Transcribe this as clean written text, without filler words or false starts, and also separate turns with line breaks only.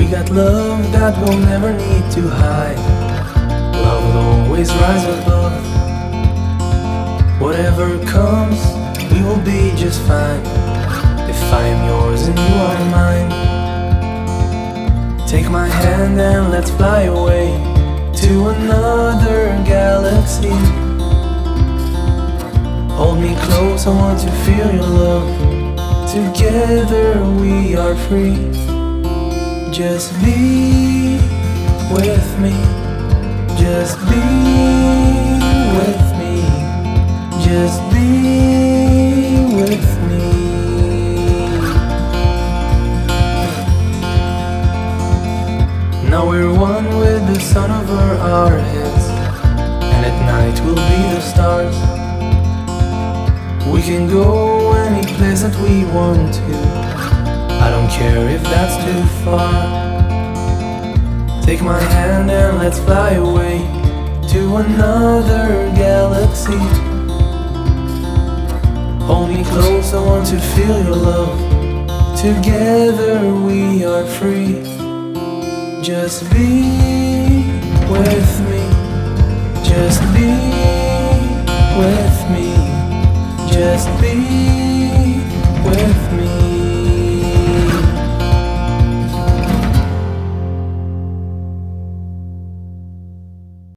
We got love that we'll never need to hide. Love will always rise above. Whatever comes, we will be just fine. If I am yours and you are mine. Take my hand and let's fly away to another galaxy. Hold me close, I want to feel your love. Together we are free. Just be with me. Just be with me. Just be with me. Now we're one with the sun over our heads, and at night we'll be the stars. We can go any place that we want to. I don't care if that's too far. Take my hand and let's fly away to another galaxy. Hold me close, I want to feel your love. Together we are free. Just be with me. Just be with me.